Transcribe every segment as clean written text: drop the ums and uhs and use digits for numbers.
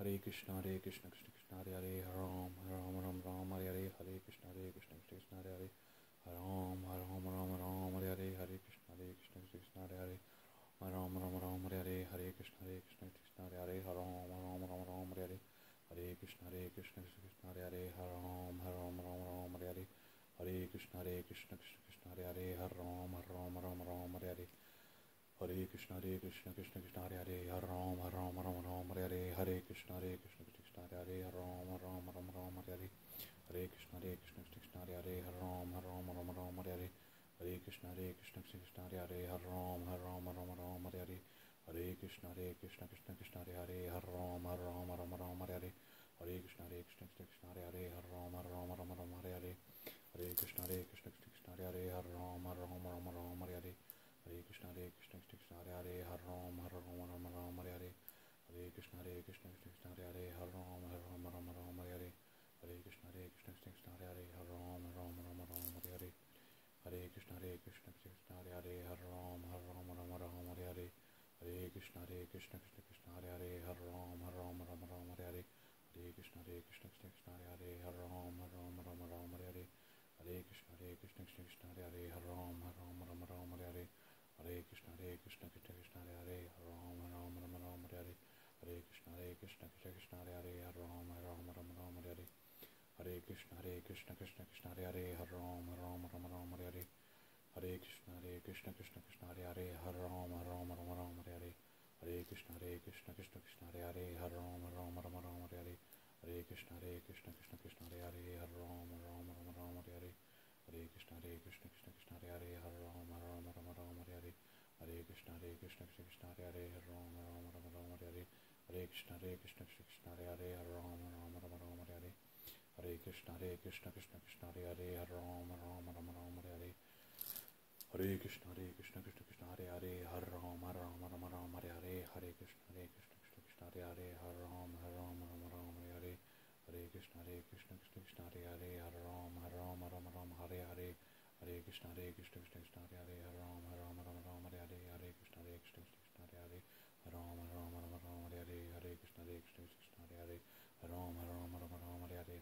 Hare Krishna Krishna Krishna Hare Hare Hare Ram Ram Ram Hare Hare Hare Krishna Krishna Krishna Hare Hare Hare Ram Ram Hare Hare Hare Krishna Krishna Krishna Hare Hare Hare Ram Ram Hare Hare Hare Krishna Krishna Krishna Hare Hare Hare Ram Hare Hare Hare Krishna Krishna Krishna Hare Hare Hare Ram Hare Hare Hare Krishna Krishna Krishna Hare Hare Hare Ram Hare Hare Hare Krishna Krishna Krishna Hare Hare Hare Ram Hare Hare Hare Krishna Krishna Krishna Hare Hare Hare Ram Hare Hare Hare Krishna Krishna Krishna Hare Hare Hare Ram Hare Hare Hare Krishna Krishna Krishna Hare Hare Hare Ram Hare Hare Hare Krishna Krishna Krishna Hare Hare Hare Ram Hare Hare Hare Krishna Krishna Krishna Hare Hare Hare Ram Hare Hare Hare Krishna Krishna Krishna Hare Hare Hare Ram Hare Hare Hare Krishna Krishna Krishna Hare Hare Hare Ram Hare Hare Hare Krishna Krishna Krishna Hare Hare Hare Ram Hare Hare Hare Krishna Krishna Krishna Hare Hare Hare Ram Hare Hare Hare Krishna Krishna Krishna Hare Hare Hare Ram Hare Hare Hare Krishna Krishna Krishna Hare Hare Hare Ram Hare Hare Hare Krishna Krishna Krishna Hare Hare Hare Ram Hare Hare Hare Krishna Krishna Krishna Hare Hare Hare Ram Hare Hare Hare Krishna Krishna Krishna Hare Hare Hare Ram Hare Hare Hare Krishna Krishna Krishna Hare Hare Hare Ram Hare Hare Hare Krishna Krishna Krishna Hare Hare Hare Ram Hare Hare Hare Krishna Krishna Krishna Hare Hare Hare Ram Hare Hare Hare Krishna Krishna Krishna Hare Hare Hare Ram Hare Hare Hare Krishna Krishna Krishna Hare Hare Hare Ram Hare Hare Hare Krishna Krishna Krishna Hare Hare Hare Ram Hare Hare Hare Krishna Krishna Krishna Hare Hare Hare Ram Hare Hare Hare Krishna Krishna Krishna Hare Hare Hare Ram Hare Hare Hare Krishna Krishna Krishna Hare Hare Hare Ram Hare Hare Hare Krishna Krishna Krishna Hare Hare Hare Ram Hare Hare Hare Krishna Krishna Krishna Hare Hare Hare Ram Hare Hare Hare Krishna Krishna Krishna Hare Hare Hare Ram Hare Hare Hare Krishna Krishna Krishna Hare Hare Hare Ram Hare Hare Hare Krishna Krishna Krishna Hare Hare Hare Ram Hare Hare Hare Krishna Krishna Krishna Hare Hare Hare Ram Hare Hare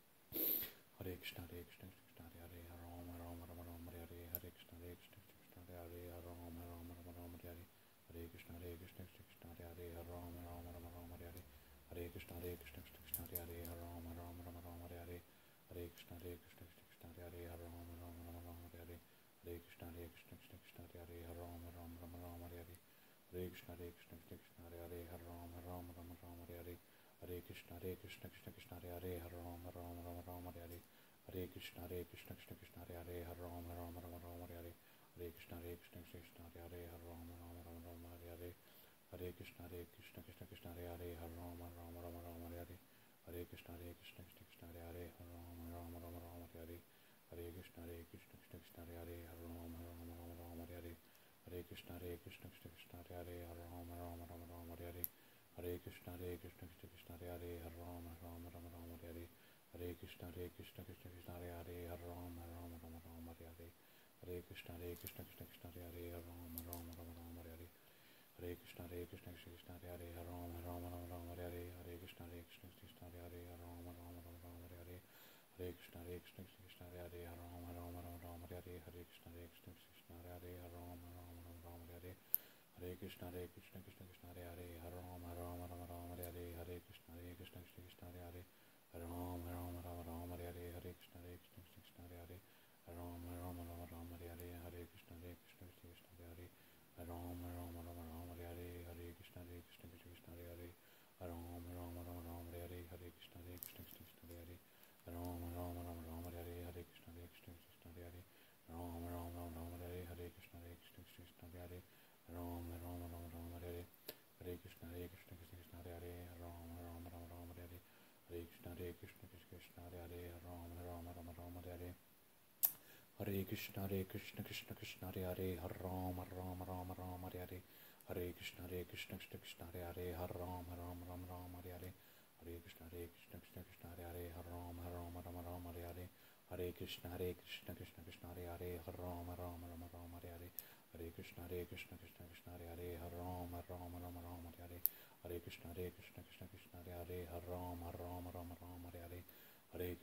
Hare Krishna Krishna Krishna Hare Hare Hare Ram Hare Hare Hare Krishna Krishna Krishna Hare Hare Hare Ram Hare Hare Hare Krishna Krishna Krishna Hare Hare Hare Ram Hare Hare Hare Krishna Krishna Krishna Hare Hare Hare Ram Hare Hare Hare Krishna Krishna Krishna Hare Hare Hare Ram Hare Hare Hare Krishna Krishna Krishna Hare Hare Hare Ram Hare Hare Hare Krishna Krishna Krishna Hare Hare Hare Ram Hare Hare Hare Krishna Krishna Krishna Hare Hare Hare Ram Hare Hare Hare Krishna Krishna Krishna Hare Hare Hare Ram Hare Hare Hare Krishna Krishna Krishna Hare Hare Hare Ram Hare Hare Hare Krishna Krishna Krishna Hare Hare Hare Ram Hare Hare Hare Krishna Krishna Krishna Hare Hare Hare Ram Hare Hare Hare Krishna Krishna Krishna Hare Hare Hare Ram Hare Hare Hare Krishna Krishna Krishna Hare Hare Hare Ram Hare Hare Hare Krishna Krishna Krishna Hare Hare Hare Ram Hare Hare Hare Krishna Krishna Krishna Hare Hare Hare Ram Hare Hare Hare Krishna Krishna Krishna Hare Hare Hare Ram Hare Hare Hare Krishna Krishna Krishna Hare Hare Hare Ram Hare Hare Hare Krishna Krishna Krishna Hare Hare Hare Ram Hare Hare Hare Krishna Krishna Krishna Hare Hare Hare Ram Hare Hare Hare Krishna Krishna Krishna Hare Hare Hare Ram Hare Hare Hare Krishna Krishna Krishna Hare Hare Hare Ram Hare Hare Hare Krishna Krishna Krishna Hare Hare Hare Ram Hare Hare Hare Krishna Krishna Krishna Hare Hare Hare Ram Hare Hare Hare Krishna Krishna Krishna Hare Hare Hare Ram Hare Hare Hare Krishna Krishna Krishna Hare Hare Hare Ram Hare Hare Hare Krishna Krishna Krishna Hare Hare Hare Ram Hare Hare Hare Krishna Krishna Krishna Hare Hare Hare Ram Hare Hare Hare Krishna Krishna Krishna Hare Hare Hare Ram Hare Hare Hare Krishna Krishna Krishna Hare Hare Hare Ram Hare Hare Hare Krishna Krishna Krishna Hare Hare Hare Ram Hare Hare Hare Krishna Krishna Krishna Hare Hare Hare Ram Hare Hare Hare Krishna Krishna Krishna Hare Hare Hare Ram Hare Hare Hare Krishna Krishna Krishna Hare Hare Hare Ram Hare Hare Hare Krishna Krishna Krishna Hare Hare Hare Ram Hare Hare Hare Krishna Krishna Krishna Hare Hare Hare Ram Hare Hare Hare Krishna Krishna Krishna Hare Hare Hare Ram Hare Hare Hare Krishna Krishna Krishna Hare Hare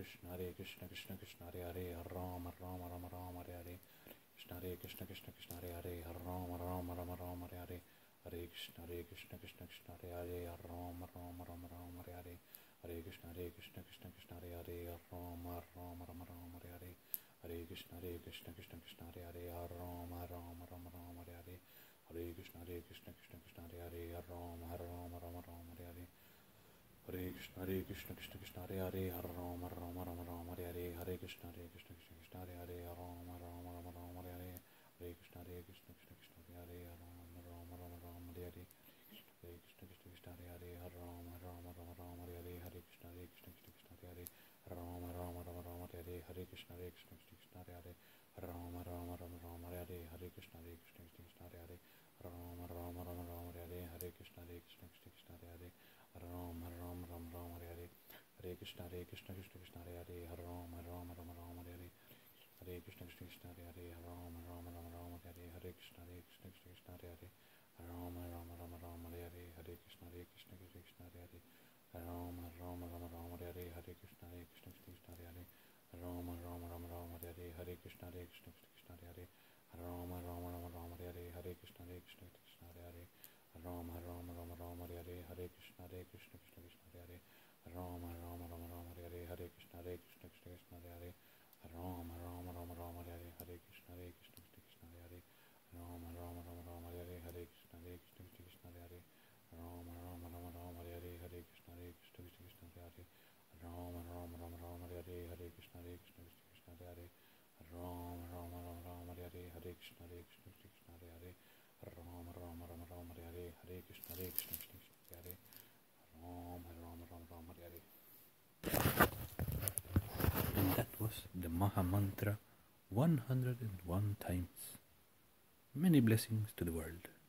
Krishna Krishna Krishna Hare Hare Rama Rama Rama Rama Hare Hare Krishna Krishna Hare Hare Rama Rama Rama Rama Hare Hare Hare Krishna Krishna Krishna Hare Hare Rama Rama Rama Rama Hare Hare Hare Krishna Krishna Krishna Hare Hare Rama Rama Rama Rama Hare Hare Hare Krishna Krishna Krishna Hare Hare Rama Rama Rama Rama Hare Hare Hare Krishna Krishna Krishna Hare Hare Rama Rama Rama Rama Hare Hare Hare Krishna Krishna Hare Hare Rama Rama Rama Rama Hare Hare Hare Krishna Krishna Hare Hare Rama Rama Rama Rama Hare Hare Hare Krishna Krishna Hare Hare Rama Rama Rama Rama Hare Hare Hare Krishna Hare Hare Rama Rama Rama Rama Hare Hare Hare Krishna Krishna Hare Hare Rama Rama Rama Rama Hare Hare Hare Krishna Krishna Hare Hare Rama Rama Rama Rama Hare Hare Hare Krishna Krishna Hare Hare Rama Rama Rama Rama Hare Hare Hare Krishna Krishna Hare Hare Rama Rama Rama Rama Hare Hare Hare Krishna Krishna Hare Hare Rama Rama Rama Rama Hare Hare Hare Krishna Krishna Hare Hare Rama Rama Rama Rama Hare Hare Hare Krishna Krishna Hare Hare Rama Rama Rama Rama Hare Hare Hare Krishna Krishna Hare Hare Rama Rama Rama Rama Hare Hare Hare Krishna Krishna Hare Hare Rama Rama Rama Rama Hare Hare Hare Krishna Krishna Hare Hare Rama Rama Rama Rama Hare Hare Hare Krishna Krishna Hare Hare Rama Rama Rama Rama Hare Hare Hare Krishna Krishna Hare Hare Rama Rama Rama Rama Hare Hare Hare Krishna Krishna Hare Hare Rama Rama Rama Rama Hare Hare Hare Krishna Krishna Hare Hare Rama Rama Rama Rama Hare Hare Hare Krishna Krishna Hare Hare Rama Rama Rama Rama Hare Hare Hare Krishna Krishna Hare Hare Rama Rama Rama Rama Hare Hare Hare Krishna Krishna Hare Hare Rama Rama Rama Rama Hare Hare Hare Krishna Hare Hare Rama Rama Rama Rama Hare Hare Hare Krishna Hare Hare Rama Rama Rama Rama Hare Hare. And that was the Maha Mantra 101 times. Many blessings to the world.